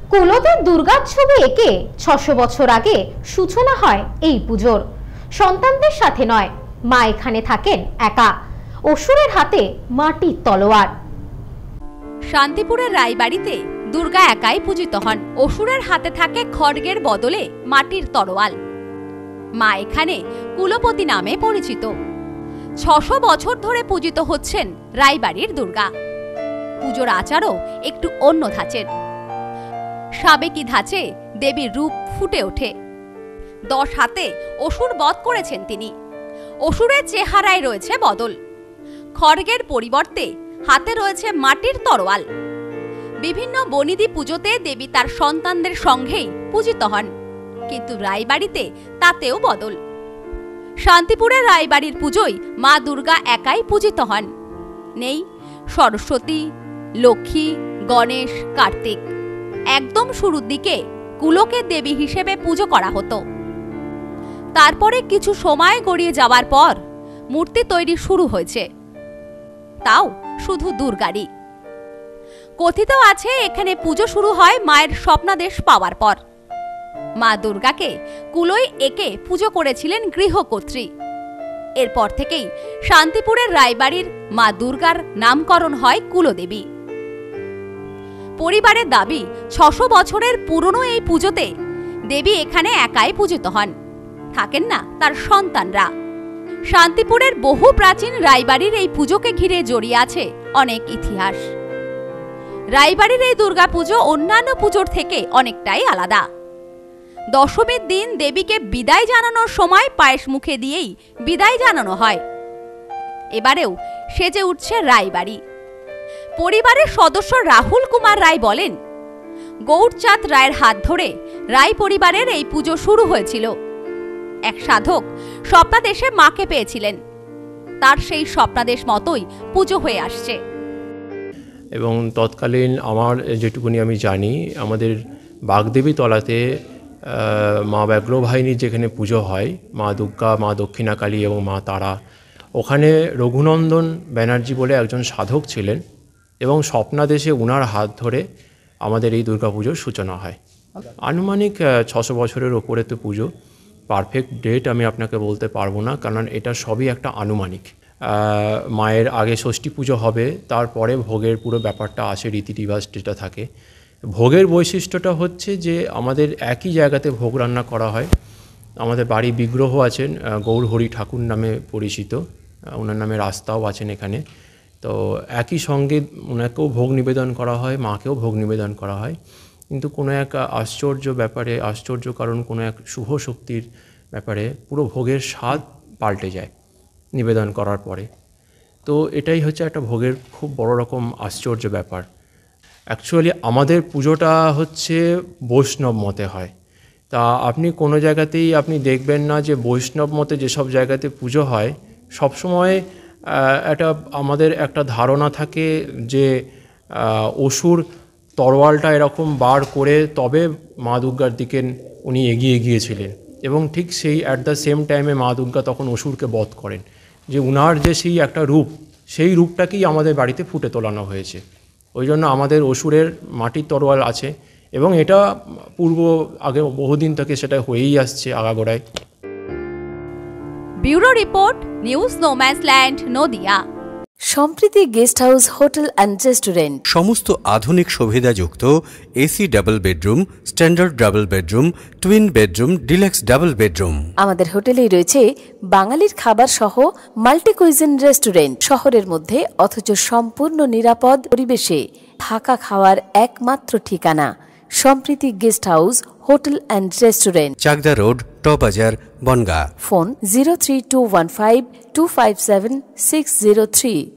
কুলদের দুর্গার ছবি এঁকে ৬০০ বছর আগে সূচনা হয় এই পুজোর। সন্তানদের সাথে নয়, মা এখানে থাকেন একা, অসুরের হাতে মাটির তলোয়ার। শান্তিপুরের রায়বাড়িতে দুর্গা একাই পূজিত হন। অসুরের হাতে থাকে খড়গের বদলে মাটির তরোয়াল। মা এখানে কুলপতি নামে পরিচিত। ৬০০ বছর ধরে পূজিত হচ্ছেন রায়বাড়ির দুর্গা। পুজোর আচারও একটু অন্য ধাঁচের। সাবেকি ধাঁচে দেবীর রূপ ফুটে ওঠে। ১০ হাতে অসুর বধ করেছেন তিনি। অসুরের চেহারায় রয়েছে বদল। খড়গের পরিবর্তে হাতে রয়েছে মাটির তরোয়াল। বিভিন্ন বনিদি পুজোতে দেবী তার সন্তানদের সঙ্গেই পূজিত হন, কিন্তু রায়বাড়িতে তাতেও বদল। শান্তিপুরের রায়বাড়ির পুজোয় মা দুর্গা একাই পূজিত হন। নেই সরস্বতী, লক্ষ্মী, গণেশ, কার্তিক। একদম শুরুর দিকে কুলকে দেবী হিসেবে পুজো করা হতো। তারপরে কিছু সময় গড়িয়ে যাওয়ার পর মূর্তি তৈরি শুরু হয়েছে, তাও শুধু দুর্গারই। কথিত আছে এখানে পুজো শুরু হয় মায়ের স্বপ্নাদেশ পাওয়ার পর। মা দুর্গাকে কুলোয় এঁকে পুজো করেছিলেন গৃহকর্ত্রী। এরপর থেকেই শান্তিপুরের রায়বাড়ির মা দুর্গার নামকরণ হয় কুলদেবী। পরিবারের দাবি ৬০০ বছরের পুরনো এই পুজোতে দেবী এখানে একাই পূজিত হন, থাকেন না তার সন্তানরা। শান্তিপুরের বহু প্রাচীন রায়বাড়ির এই পুজোকে ঘিরে জড়িয়ে আছে অনেক ইতিহাস। রায়বাড়ির এই দুর্গাপুজো অন্যান্য পুজোর থেকে অনেকটাই আলাদা। দশমীর দিন দেবীকে বিদায় জানানোর সময় পায়েস মুখে দিয়েই বিদায় জানানো হয়। এবারেও সেজে উঠছে রায়বাড়ি। পরিবারের সদস্য রাহুল কুমার রায় বলেন, গৌরচাঁদ রায়ের হাত ধরে রায় পরিবারের এই পুজো শুরু হয়েছিল। এক সাধক স্বপ্নাদেশে মাকে পেয়েছিলেন, তার সেই স্বপ্নাদেশ মতোই পুজো হয়ে আসছে। এবং তৎকালীন আমার যেটুকুনি আমি জানি, আমাদের বাগদেবী তলাতে মা ব্যাঘ্রবাহিনীর যেখানে পুজো হয়, মা দুর্গা, মা দক্ষিণাকালী এবং মা তারা, ওখানে রঘুনন্দন ব্যানার্জি বলে একজন সাধক ছিলেন এবং স্বপ্নাদেশে উনার হাত ধরে আমাদের এই দুর্গাপুজোর সূচনা হয়। আনুমানিক ৬০০ বছরের ওপরে তো পুজো। পারফেক্ট ডেট আমি আপনাকে বলতে পারবো না, কারণ এটা সবই একটা আনুমানিক। মায়ের আগে ষষ্ঠী পুজো হবে, তারপরে ভোগের পুরো ব্যাপারটা আসে, রীতি রিবাজ যেটা থাকে। ভোগের বৈশিষ্ট্যটা হচ্ছে যে আমাদের একই জায়গাতে ভোগ রান্না করা হয়। আমাদের বাড়ি বিগ্রহ আছেন গৌরহরি ঠাকুর নামে পরিচিত, ওনার নামে রাস্তাও আছেন এখানে। তো একই সঙ্গে ওনাকেও ভোগ নিবেদন করা হয়, মাকেও ভোগ নিবেদন করা হয়। কিন্তু কোনো এক আশ্চর্য ব্যাপারে, আশ্চর্য কারণ কোনো এক শুভ শক্তির ব্যাপারে পুরো ভোগের স্বাদ পাল্টে যায় নিবেদন করার পরে। তো এটাই হচ্ছে একটা ভোগের খুব বড় রকম আশ্চর্য ব্যাপার। অ্যাকচুয়ালি আমাদের পুজোটা হচ্ছে বৈষ্ণব মতে হয়। তা আপনি কোনো জায়গাতেই আপনি দেখবেন না যে বৈষ্ণব মতে যেসব জায়গাতে পুজো হয়, সবসময় এটা আমাদের একটা ধারণা থাকে যে অসুর তরোয়ালটা এরকম বার করে তবে মা দুর্গার দিকে উনি এগিয়ে গিয়েছিলেন, এবং ঠিক সেই অ্যাট দ্য সেম টাইমে মা দুর্গা তখন অসুরকে বধ করেন। যে উনার যে সেই একটা রূপ, সেই রূপটাকেই আমাদের বাড়িতে ফুটে তোলানো হয়েছে। ওই জন্য আমাদের অসুরের মাটির তরোয়াল আছে, এবং এটা আগে বহুদিন থেকে সেটা হয়েই আসছে আগাগোড়ায়। Bureau report, news no man's land, Nadia. Sampriti guest house, hotel and restaurant. সমস্ত আধুনিক সুবিধাযুক্ত AC double bedroom, standard double bedroom, twin bedroom, deluxe double bedroom. আমাদের হোটেলেই রয়েছে বাঙালির খাবার সহ মাল্টি কুইজিন রেস্টুরেন্ট। শহরের মধ্যে অথচ সম্পূর্ণ নিরাপদ পরিবেশে থাকা খাওয়ার একমাত্র ঠিকানা Sampriti guest house, hotel and restaurant, Chakdah road, টবাজার, বনগাঁ। ফোন 03215257603।